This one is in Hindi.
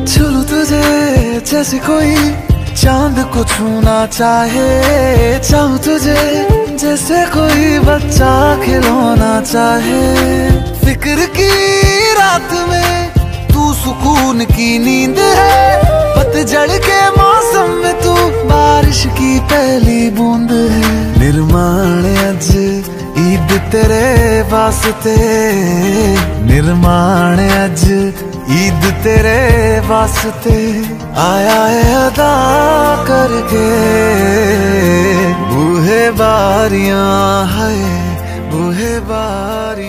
छू लूं तुझे जैसे कोई चांद को छूना चाहे, चाहूं तुझे जैसे कोई बच्चा खिलौना चाहे। फिक्र की रात में तू सुकून की नींद है, पतझड़ के मौसम में तू बारिश की पहली बूंद है। निर्माण अज ईद तेरे वास्ते, निर्माण अज ईद तेरे वास्ते। आया है अदा करके बूहे बारियां है, बूहे बारियां।